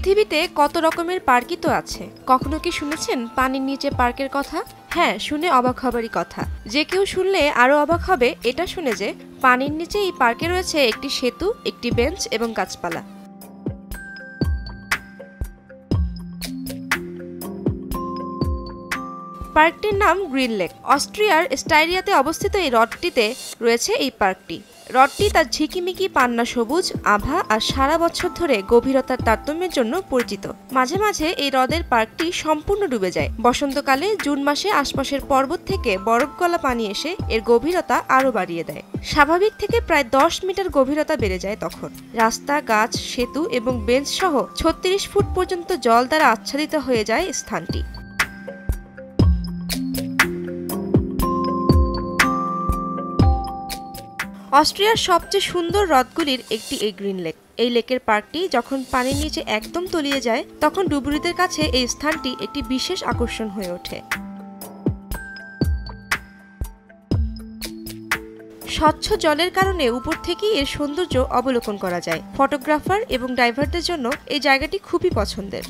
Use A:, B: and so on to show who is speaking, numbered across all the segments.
A: পৃথিবীতে কত রকমের পার্কই তো আছে। কখনো কি শুনেছেন পানির নিচে পার্কের কথা? হ্যাঁ, শুনে অবাক হবারই কথা। যে কেউ শুনলে আরো অবাক হবে এটা শুনে যে পানির নিচে এই পার্কে রয়েছে একটি সেতু, একটি বেঞ্চ এবং গাছপালা। পার্কটির নাম গ্রিন লেক। অস্ট্রিয়ার স্টাইরিয়াতে অবস্থিত এই হ্রদটিতে রয়েছে এই পার্কটি। হ্রদটি তার ঝিকিমিকি পান্না সবুজ আভা আর সারা বছর ধরে গভীরতার তারতম্যের জন্য পরিচিত। মাঝে মাঝে এই হ্রদের পার্কটি সম্পূর্ণ ডুবে যায়। বসন্তকালে জুন মাসে আশপাশের পর্বত থেকে বরফ গলা পানি এসে এর গভীরতা আরও বাড়িয়ে দেয়। স্বাভাবিক থেকে প্রায় 10 মিটার গভীরতা বেড়ে যায় তখন। রাস্তা, গাছ, সেতু এবং বেঞ্চ সহ 36 ফুট পর্যন্ত জল দ্বারা আচ্ছাদিত হয়ে যায় স্থানটি। অস্ট্রিয়ার সবচেয়ে সুন্দর হ্রদগুলির একটি এই গ্রিন লেক। এই লেকের পার্কটি যখন পানির নিচে একদম তলিয়ে যায় তখন ডুবুরিদের কাছে এই স্থানটি একটি বিশেষ আকর্ষণ হয়ে ওঠে। স্বচ্ছ জলের কারণে উপর থেকেই এর সৌন্দর্য অবলোকন করা যায়। ফটোগ্রাফার এবং ডাইভারদের জন্য এই জায়গাটি খুবই পছন্দের।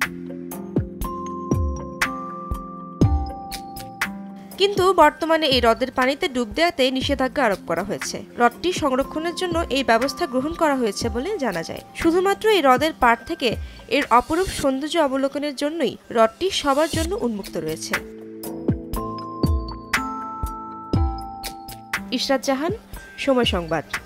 A: কিন্তু বর্তমানে এই হ্রদের পানিতে ডুব দেওয়াতে নিষেধাজ্ঞা আরোপ করা হয়েছে। হ্রদটি সংরক্ষণের জন্য এই ব্যবস্থা গ্রহণ করা হয়েছে বলে জানা যায়। শুধুমাত্র এই হ্রদের পাড় থেকে এর অপরূপ সৌন্দর্য অবলোকনের জন্যই হ্রদটি সবার জন্য উন্মুক্ত রয়েছে। ইশরাত জাহান, সময় সংবাদ।